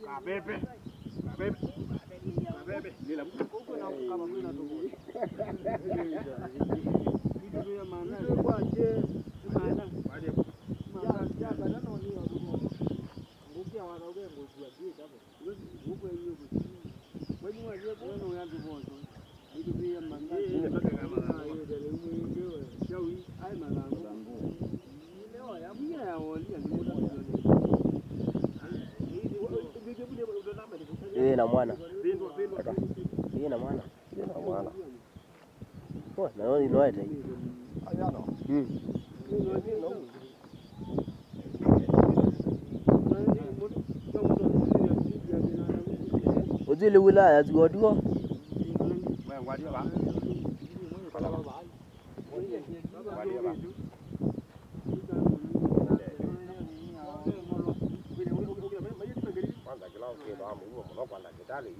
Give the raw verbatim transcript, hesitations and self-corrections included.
Bebe. Bebe. Bebe. Nila mtu. Huko na kama mimi na tuko. Kitu vya maana. Kwa je, maana. Baada ya ya bana no ni watu. Ngukia wanaoge ngojua je hapo. Huko hiyo. Wewe mwaje kwa yangu bozo. Kitu vya maana. Ni mpaka kama hiyo ndio mwenyewe. Shawi ai malango. Leo ya mia ya wali ndio. Yeye na mwana. Yeye na mwana. Yeye na mwana. Oh, na wewe ni hata hii. Ayano. Mm. Ujili wilaya zigodio. Wewe ngwadia ba. Kala ba. Ngwadia ba. Okay, ba mu mo no kwanda kitale.